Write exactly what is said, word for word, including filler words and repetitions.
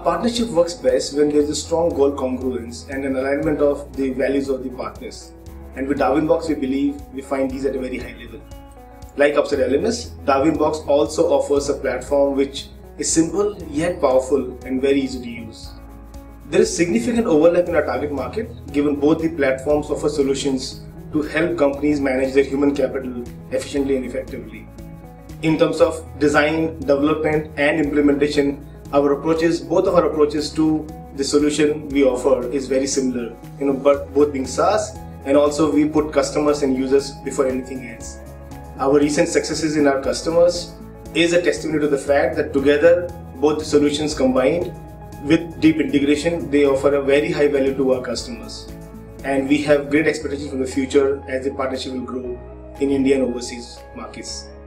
partnership works best when there is a strong goal congruence and an alignment of the values of the partners. And with Darwinbox, we believe we find these at a very high level. Like UpsideLMS, Darwinbox also offers a platform which is simple yet powerful and very easy to use. There is significant overlap in our target market, given both the platforms offer solutions to help companies manage their human capital efficiently and effectively. In terms of design, development and implementation, our approaches, both of our approaches to the solution we offer is very similar, you know, but both being SaaS, and also we put customers and users before anything else. Our recent successes in our customers is a testimony to the fact that together, both the solutions combined with deep integration, they offer a very high value to our customers. And we have great expectations for the future as the partnership will grow in India and overseas markets.